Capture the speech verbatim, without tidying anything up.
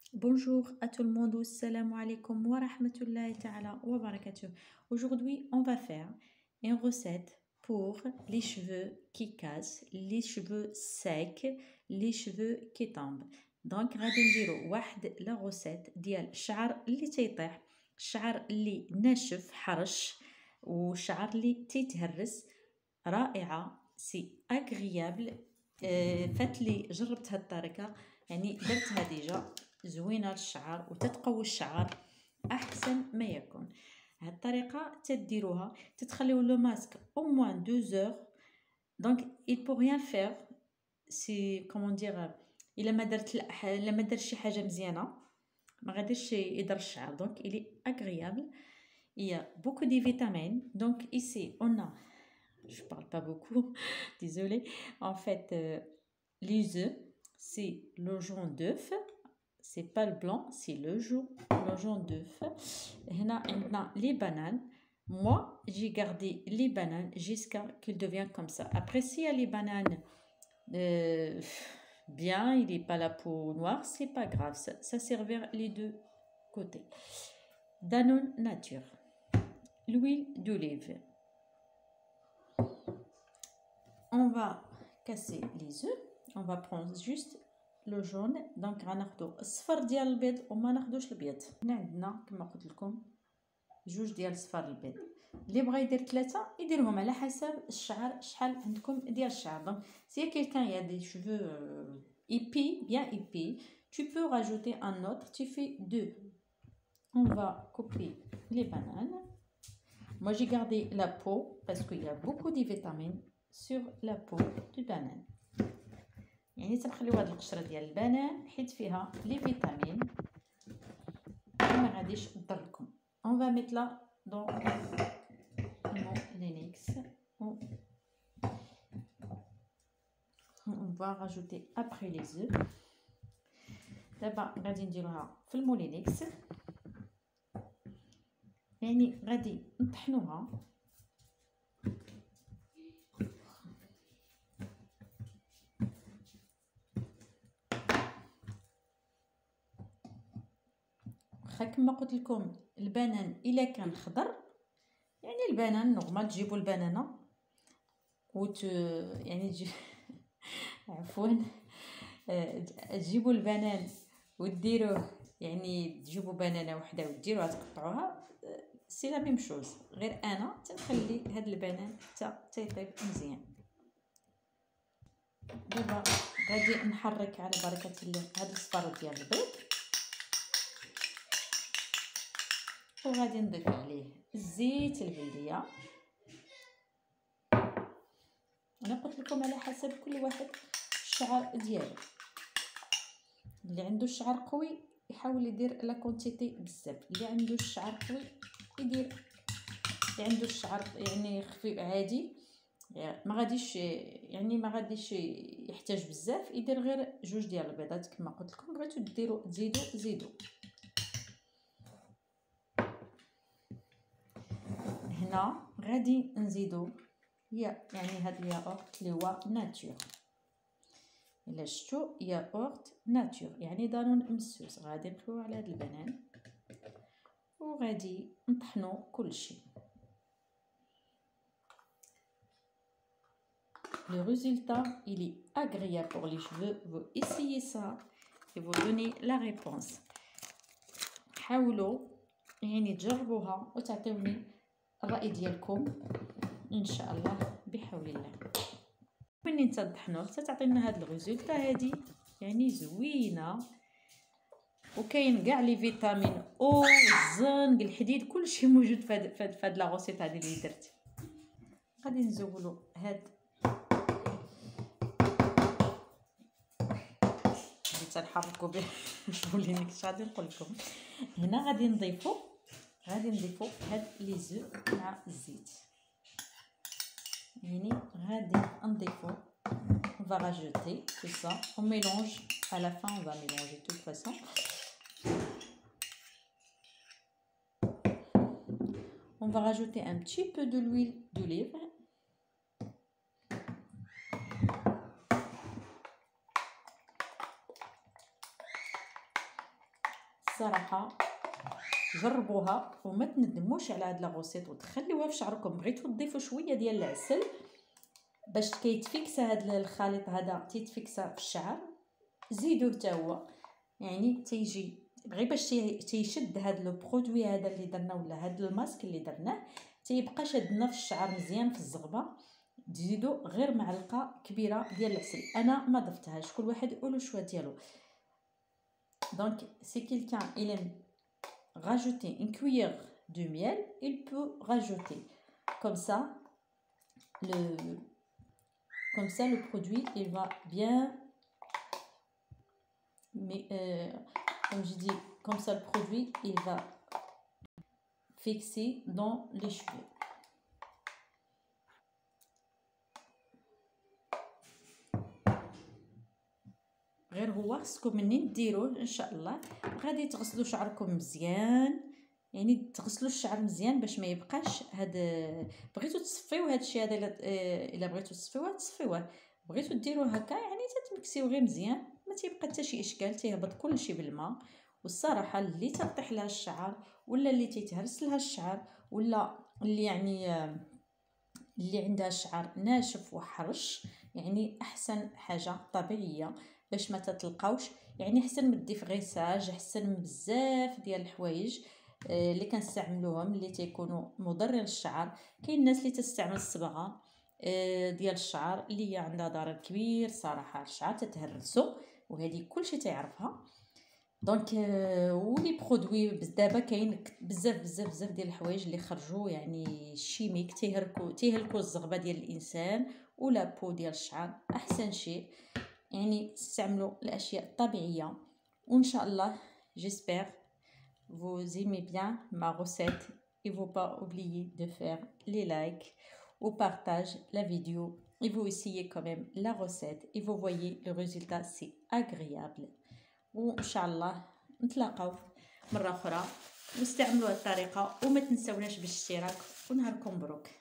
Bonjour à tout le monde, assalamu alaikum wa rahmatullahi ta'ala wa barakatuh. Aujourd'hui, on va faire une recette pour les cheveux qui cassent, les cheveux secs, les cheveux qui tombent. Donc, غادي نديرو واحد لا recette ديال الشعر اللي تيطيح، الشعر اللي ناشف حرش والشعر اللي تيتهرس. رائعة، سي اغريابل. آه فات لي جربت هاد الطريقة، يعني درتها ديجا، زوينه للشعر وتتقوي الشعر احسن ما يكون. هاد الطريقه تديروها تتخليو لو ماسك او موان deux heures. دونك il peut rien faire سي كومون دير الا ما درت الا ما درت شي حاجه مزيانه ما غاديش يضر الشعر. دونك il est agréable, il y a beaucoup de vitamines. Donc ici on a, je parle pas beaucoup désolé, en fait euh, les œufs, c'est le jaune d'œuf, c'est pas le blanc, c'est le jaune, le jaune d'œuf. Hna عندنا les bananes. Moi, j'ai gardé les bananes jusqu'à qu'ils deviennent comme ça. Après, s'il y a les bananes euh, bien, il n'est pas la peau noire, c'est pas grave, ça, ça servir les deux côtés. Danone nature, l'huile d'olive. On va casser les œufs, on va prendre juste لو جون. دونك غناخدو الصفر ديال البيض وما ناخدوش البيض. هنا عندنا كما قلت لكم جوج ديال صفار البيض. اللي بغى يدير ثلاثه يديرهم على حسب الشعر، شحال عندكم ديال الشعر. دونك si quelqu'un y a des cheveux euh, épais, bien épais, tu peux rajouter un autre, tu fais deux. On va couper les bananes. Moi j'ai gardé la peau parce qu'il y a beaucoup de vitamines sur la peau du banane. يعني تنخليو هاد القشره ديال البنان حيت فيها لي فيتامين ما غاديش تضركم. on va mettre là dans l'Enix. on... on va rajouter après les œufs. دابا غادي نديروها في المولينكس، يعني غادي نطحنوها كما قلت لكم. البنان الا كان خضر، يعني البنان نورمال تجيبوا البنانه وت يعني تجي... عفوا تجيبوا البنان وديروه، يعني تجيبوا بنانه وحده وديروها تقطعوها، سي لا ميم شوز. غير انا تنخلي هاد البنان حتى تيطيب مزيان. دابا غادي نحرك على بركه الله هاد الصفار ديال البيض وغادي نضيف عليه الزيت البلديه. انا قلت لكم على حسب كل واحد الشعر ديالو. اللي عنده الشعر قوي يحاول يدير لا كونتيتي بزاف، اللي عنده الشعر قوي يدير، اللي عنده الشعر يعني خفيف عادي ما غاديش يعني ما غاديش يحتاج بزاف، يدير غير جوج ديال البيضات كما قلت لكم. بغيتو ديروا تزيدوا زيدوا. هنا غادي نزيدو يا يعني هاد الياغورت اللي هو ناتور. الا شفتو ياغورت ناتور يعني دانون مسوس. غادي نخويو على هاد البنان وغادي نطحنو كلشي. Le résultat, il est agréable pour les cheveux. Vous essayez ça et vous donnez la réponse. حاولوا يعني تجربوها وتعطيوني الرأي ديالكم ان شاء الله بحول الله. ملي نطحنوه حتى تعطينا هاد الريزولتا هادي، يعني زوينه وكاين كاع لي فيتامين او الزنق الحديد كلشي موجود في هاد في هاد لا روسيت هادي اللي درت. غادي نزولوا هاد تنحركوا به المولينكس. غادي نقول لكم هنا غادي نضيفوا غادي نضيفوا هاد لي زو مع الزيت، يعني غادي نضيفوا on va rajouter tout ça, on mélange à la fin, on va mélanger de toute façon. On va rajouter un petit peu de l'huile d'olive. الصراحه جربوها وما تندموش على هاد لا غوسيط وتخليوها في شعركم. بغيتو تضيفوا شويه ديال العسل باش كيتفيكسا هاد الخليط هذا تيتفيكسا في الشعر، زيدوه حتى هو يعني تيجي غير باش تيشد هاد لو برودوي هذا اللي درنا ولا هاد الماسك اللي درناه تيبقى شادنا في الشعر مزيان في الزغبه. تزيدوا غير معلقه كبيره ديال العسل، انا ما ضفتهاش، كل واحد يقولوا شوا ديالو. دونك سي كيلكان il aime rajouter une cuillère de miel, il peut rajouter comme ça le comme ça le produit il va bien, mais euh, comme je dis comme ça le produit il va fixer dans les cheveux. غير هو خصكم منين ديروه ان شاء الله غادي تغسلوا شعركم مزيان، يعني تغسلوا الشعر مزيان باش ما يبقاش هاد. بغيتو تصفيو هاد الشيء هذا الا بغيتو تصفيوه تصفيوه، بغيتو ديروه هكا يعني تتمكسيو غير مزيان ما تيبقى حتى شي اشكال، تيهبط كلشي بالماء. والصراحه اللي تطيح لها الشعر ولا اللي تيتهرس لها الشعر ولا اللي يعني اللي عندها الشعر ناشف وحرش، يعني احسن حاجه طبيعيه باش ما تتلقاوش، يعني احسن من الديف غيساج، احسن من بزاف ديال الحوايج اللي كنستعملوهم اللي تيكونوا مضر للشعر. كاين الناس اللي تستعمل الصبغه ديال الشعر اللي هي عندها ضرر كبير صراحه، الشعر تتهرسو وهذه كلشي تعرفها. دونك ولي برودوي دابا كاين بزاف بزاف بزاف ديال الحوايج اللي خرجوا يعني شيميك تيهركو تيهلكوا الزغبه ديال الانسان ولا بو ديال الشعر. احسن شيء يعني تستعملوا الاشياء الطبيعيه. وان شاء الله j'espère vous aimez bien ma recette et vous pas oublier de faire les likes ou partage la vidéo et vous essayez quand même la recette et vous voyez le résultat, c'est agréable. وان شاء الله نتلاقاو مره اخرى واستعملوا هذه الطريقه وما تنساوناش بالاشتراك ونهاركم مبروك.